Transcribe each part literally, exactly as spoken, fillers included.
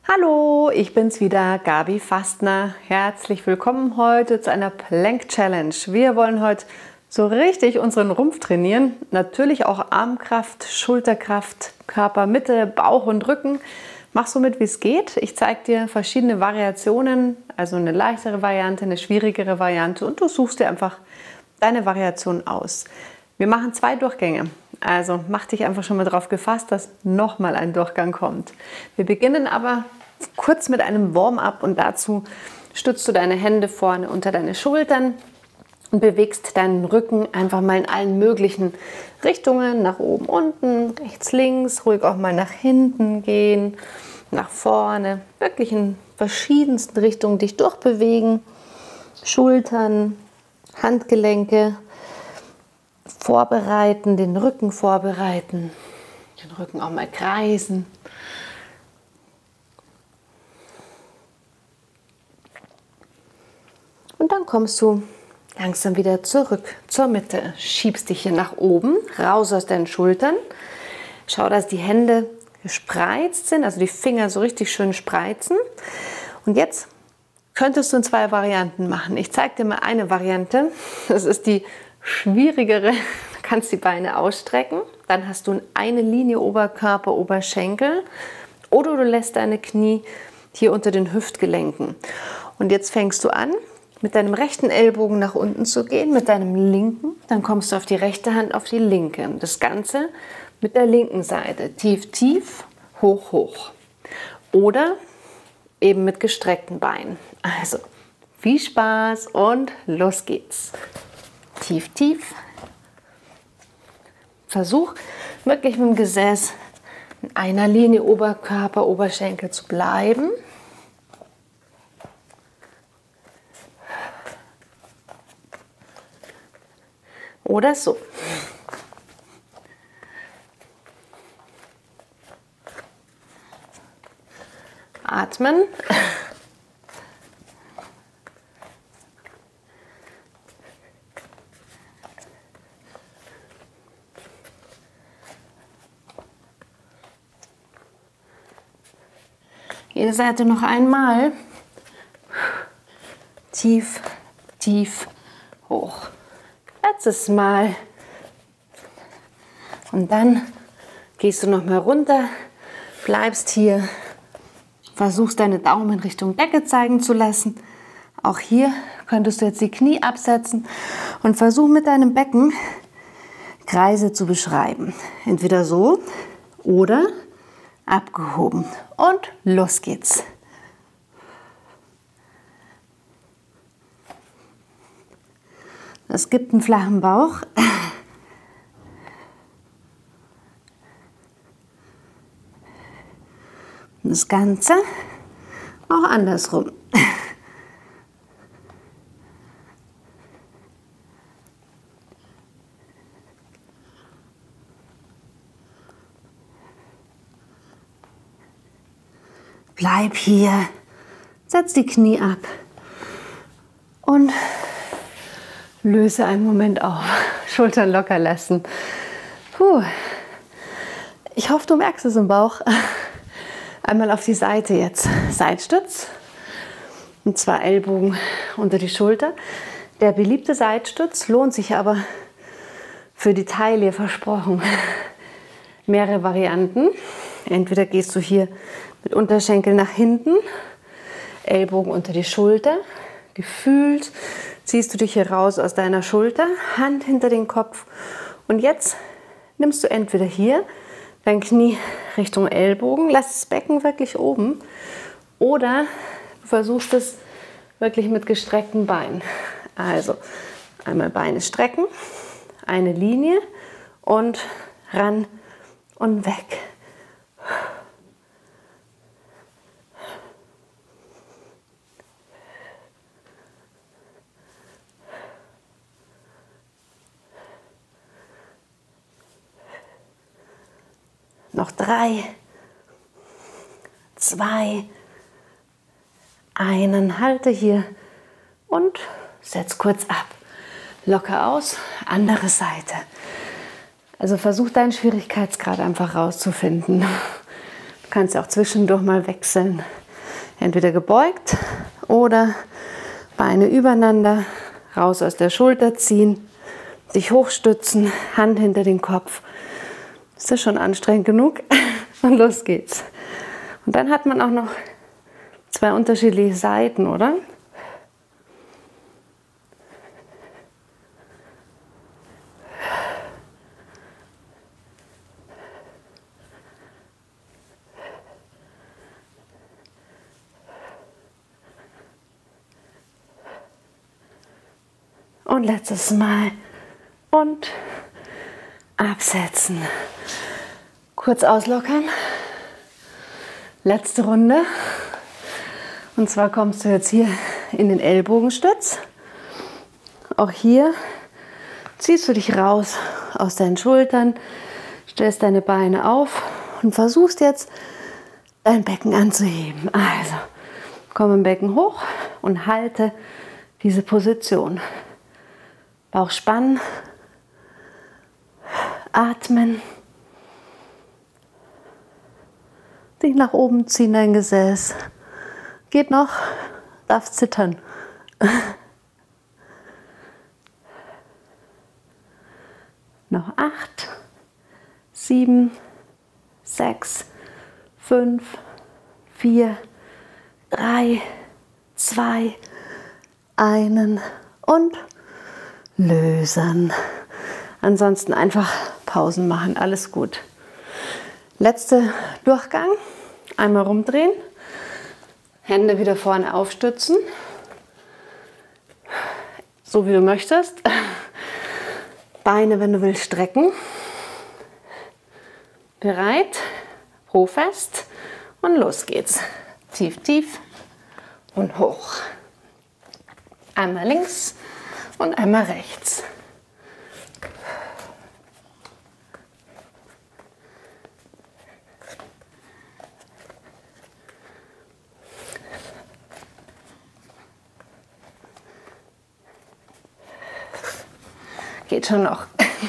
Hallo, ich bin's wieder, Gabi Fastner. Herzlich willkommen heute zu einer Plank Challenge. Wir wollen heute so richtig unseren Rumpf trainieren. Natürlich auch Armkraft, Schulterkraft, Körpermitte, Bauch und Rücken. Mach so mit, wie es geht. Ich zeige dir verschiedene Variationen, also eine leichtere Variante, eine schwierigere Variante und du suchst dir einfach deine Variation aus. Wir machen zwei Durchgänge. Also mach dich einfach schon mal darauf gefasst, dass nochmal ein Durchgang kommt. Wir beginnen aber kurz mit einem Warm-up und dazu stützt du deine Hände vorne unter deine Schultern und bewegst deinen Rücken einfach mal in allen möglichen Richtungen, nach oben, unten, rechts, links, ruhig auch mal nach hinten gehen, nach vorne, wirklich in verschiedensten Richtungen dich durchbewegen, Schultern, Handgelenke vorbereiten, den Rücken vorbereiten, den Rücken auch mal kreisen. Und dann kommst du langsam wieder zurück zur Mitte. Schiebst dich hier nach oben, raus aus deinen Schultern. Schau, dass die Hände gespreizt sind, also die Finger so richtig schön spreizen. Und jetzt könntest du in zwei Varianten machen. Ich zeige dir mal eine Variante. Das ist die schwierigere. Du kannst die Beine ausstrecken. Dann hast du eine Linie Oberkörper, Oberschenkel. Oder du lässt deine Knie hier unter den Hüftgelenken. Und jetzt fängst du an, mit deinem rechten Ellbogen nach unten zu gehen, mit deinem linken, dann kommst du auf die rechte Hand, auf die linke. Das Ganze mit der linken Seite, tief, tief, hoch, hoch. Oder eben mit gestreckten Beinen. Also viel Spaß und los geht's. Tief, tief. Versuch wirklich mit dem Gesäß in einer Linie Oberkörper, Oberschenkel zu bleiben. Oder so. Atmen. Jede Seite noch einmal. Tief, tief, hoch. Letztes Mal. Und dann gehst du noch mal runter, bleibst hier, versuchst deine Daumen Richtung Decke zeigen zu lassen. Auch hier könntest du jetzt die Knie absetzen und versuch mit deinem Becken Kreise zu beschreiben. Entweder so oder abgehoben. Und los geht's. Es gibt einen flachen Bauch. Das Ganze auch andersrum. Bleib hier, setz die Knie ab und löse einen Moment auf. Schultern locker lassen. Puh. Ich hoffe, du merkst es im Bauch. Einmal auf die Seite jetzt. Seitstütz. Und zwar Ellbogen unter die Schulter. Der beliebte Seitstütz lohnt sich aber für die Taille, versprochen. Mehrere Varianten. Entweder gehst du hier mit Unterschenkel nach hinten, Ellbogen unter die Schulter. Gefühlt ziehst du dich hier raus aus deiner Schulter, Hand hinter den Kopf. Und jetzt nimmst du entweder hier dein Knie Richtung Ellbogen, lass das Becken wirklich oben. Oder du versuchst es wirklich mit gestreckten Beinen. Also einmal Beine strecken, eine Linie und ran und weg. Noch drei, zwei, einen, halte hier und setz kurz ab. Locker aus, andere Seite. Also versuch deinen Schwierigkeitsgrad einfach rauszufinden. Du kannst auch zwischendurch mal wechseln. Entweder gebeugt oder Beine übereinander, raus aus der Schulter ziehen, dich hochstützen, Hand hinter den Kopf. Ist das schon anstrengend genug? Und los geht's. Und dann hat man auch noch zwei unterschiedliche Seiten, oder? Und letztes Mal. Und absetzen. Kurz auslockern. Letzte Runde. Und zwar kommst du jetzt hier in den Ellbogenstütz. Auch hier ziehst du dich raus aus deinen Schultern, stellst deine Beine auf und versuchst jetzt dein Becken anzuheben. Also komm im Becken hoch und halte diese Position. Bauch spannen, atmen, dich nach oben ziehen, dein Gesäß. Geht noch, darfst zittern. Noch acht, sieben, sechs, fünf, vier, drei, zwei, einen und lösen. Ansonsten einfach Pausen machen, alles gut. Letzter Durchgang, einmal rumdrehen, Hände wieder vorne aufstützen, so wie du möchtest. Beine, wenn du willst, strecken. Bereit, Po fest und los geht's. Tief, tief und hoch. Einmal links und einmal rechts. Geht schon noch.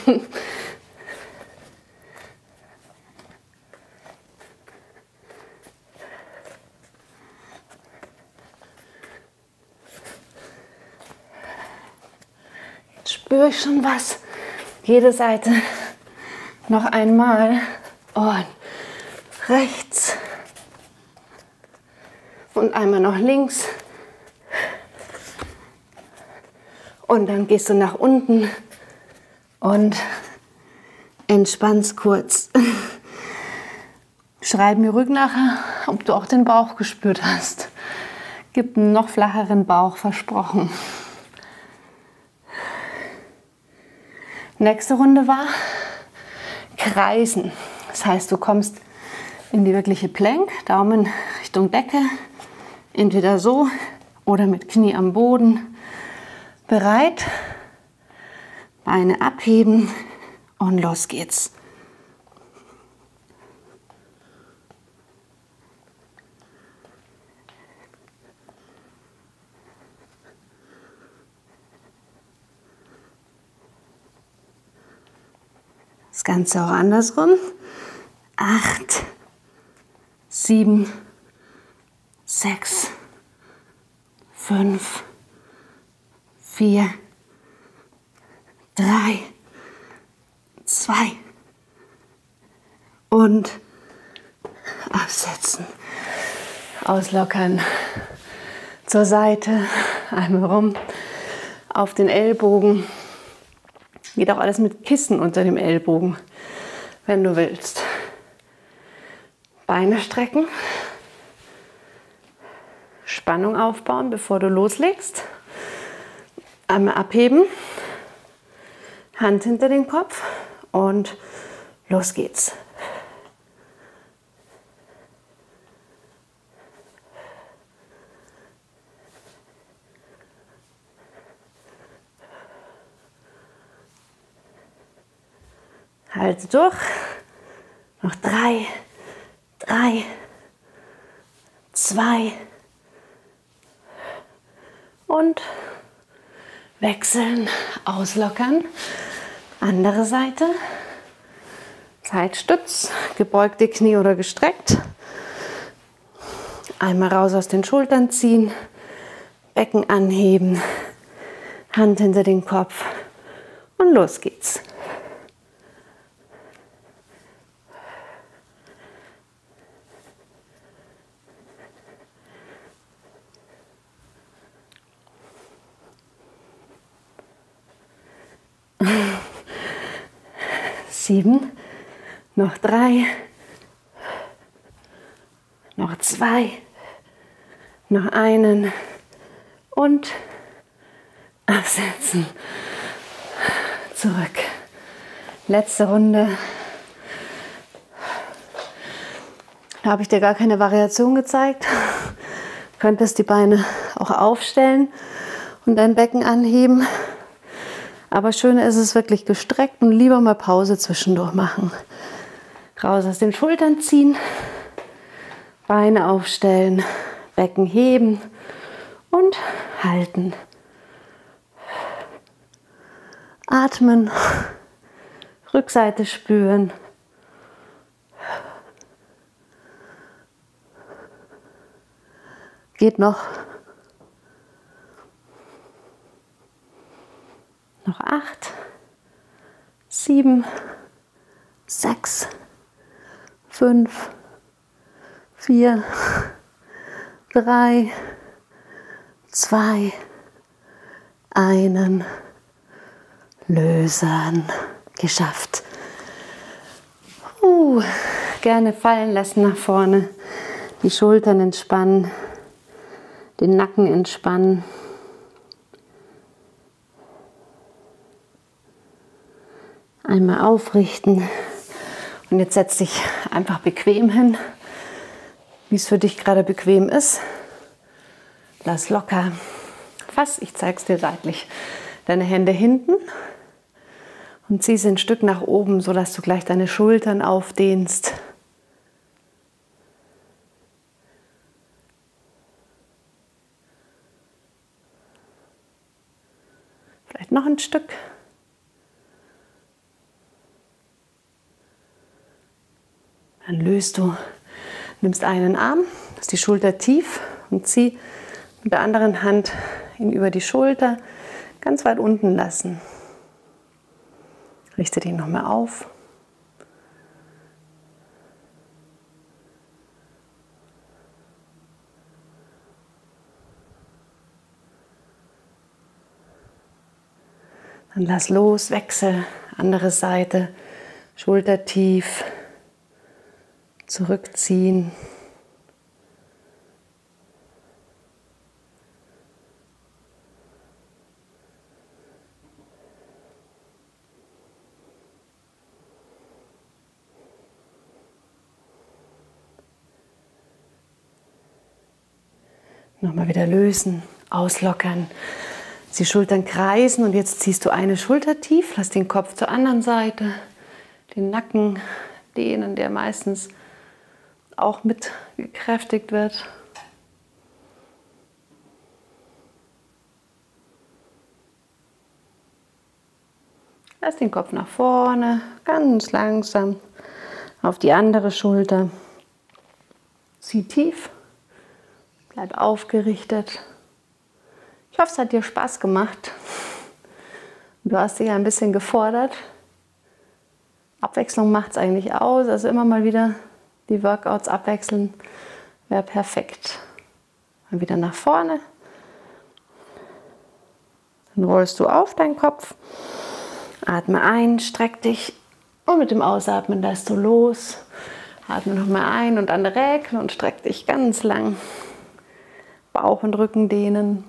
Jetzt spüre ich schon was. Jede Seite noch einmal und rechts und einmal noch links. Und dann gehst du nach unten und entspannst kurz. Schreib mir ruhig nachher, ob du auch den Bauch gespürt hast. Gibt einen noch flacheren Bauch, versprochen. Nächste Runde war Kreisen. Das heißt, du kommst in die wirkliche Plank, Daumen Richtung Decke, entweder so oder mit Knie am Boden. Bereit? Beine abheben und los geht's. Das Ganze auch andersrum. Acht, sieben, sechs, fünf, vier, drei, zwei und absetzen. Auslockern. Zur Seite, einmal rum, auf den Ellbogen. Geht auch alles mit Kissen unter dem Ellbogen, wenn du willst. Beine strecken. Spannung aufbauen, bevor du loslegst. Einmal abheben. Hand hinter den Kopf und los geht's. Halte durch. Noch drei, drei, zwei und wechseln, auslockern. Andere Seite. Zeitstütz, gebeugte Knie oder gestreckt. Einmal raus aus den Schultern ziehen, Becken anheben, Hand hinter den Kopf und los geht's. Sieben, noch drei, noch zwei, noch einen und absetzen. Zurück. Letzte Runde. Da habe ich dir gar keine Variation gezeigt. Du könntest die Beine auch aufstellen und dein Becken anheben. Aber schön ist es wirklich gestreckt und lieber mal Pause zwischendurch machen. Raus aus den Schultern ziehen, Beine aufstellen, Becken heben und halten. Atmen, Rückseite spüren. Geht noch. Noch acht, sieben, sechs, fünf, vier, drei, zwei, einen. Lösen. Geschafft. Uh, gerne fallen lassen nach vorne. Die Schultern entspannen. Den Nacken entspannen. Einmal aufrichten. Und jetzt setz dich einfach bequem hin, wie es für dich gerade bequem ist. Lass locker. Fass, ich zeige es dir seitlich. Deine Hände hinten und zieh sie ein Stück nach oben, sodass du gleich deine Schultern aufdehnst. Vielleicht noch ein Stück. Dann löst du, nimmst einen Arm, lass die Schulter tief und zieh mit der anderen Hand ihn über die Schulter ganz weit unten lassen. Richte den nochmal auf. Dann lass los, wechsel, andere Seite, Schulter tief, zurückziehen. Nochmal wieder lösen, auslockern, die Schultern kreisen und jetzt ziehst du eine Schulter tief, lass den Kopf zur anderen Seite, den Nacken dehnen, der meistens auch mit gekräftigt wird. Lass den Kopf nach vorne, ganz langsam auf die andere Schulter. Zieh tief. Bleib aufgerichtet. Ich hoffe, es hat dir Spaß gemacht. Du hast dich ein bisschen gefordert. Abwechslung macht es eigentlich aus. Also immer mal wieder die Workouts abwechseln wäre perfekt. Mal wieder nach vorne. Dann rollst du auf deinen Kopf. Atme ein, streck dich und mit dem Ausatmen lässt du los. Atme nochmal ein und dann räkeln und streck dich ganz lang. Bauch und Rücken dehnen,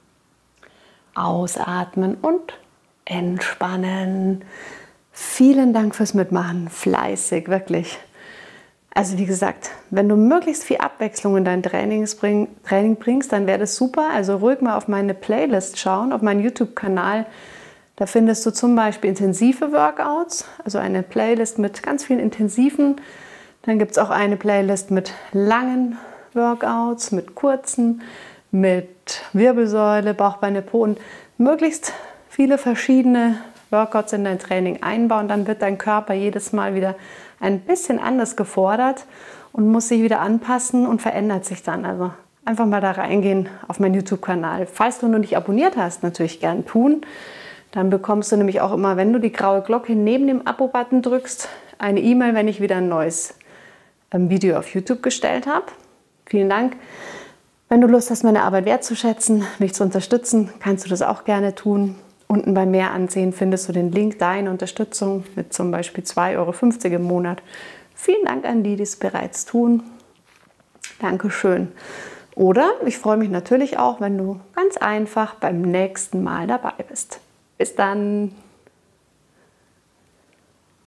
ausatmen und entspannen. Vielen Dank fürs Mitmachen, fleißig, wirklich. Also wie gesagt, wenn du möglichst viel Abwechslung in dein Trainings bring, Training bringst, dann wäre das super. Also ruhig mal auf meine Playlist schauen, auf meinen YouTube-Kanal. Da findest du zum Beispiel intensive Workouts, also eine Playlist mit ganz vielen intensiven. Dann gibt es auch eine Playlist mit langen Workouts, mit kurzen, mit Wirbelsäule, Bauch, Beine, Po und möglichst viele verschiedene Workouts in dein Training einbauen, dann wird dein Körper jedes Mal wieder ein bisschen anders gefordert und muss sich wieder anpassen und verändert sich dann. Also einfach mal da reingehen auf meinen YouTube-Kanal. Falls du noch nicht abonniert hast, natürlich gern tun. Dann bekommst du nämlich auch immer, wenn du die graue Glocke neben dem Abo-Button drückst, eine E-Mail, wenn ich wieder ein neues Video auf YouTube gestellt habe. Vielen Dank. Wenn du Lust hast, meine Arbeit wertzuschätzen, mich zu unterstützen, kannst du das auch gerne tun. Unten bei Mehr ansehen findest du den Link Deine Unterstützung mit zum Beispiel zwei Euro fünfzig im Monat. Vielen Dank an die, die es bereits tun. Dankeschön. Oder ich freue mich natürlich auch, wenn du ganz einfach beim nächsten Mal dabei bist. Bis dann!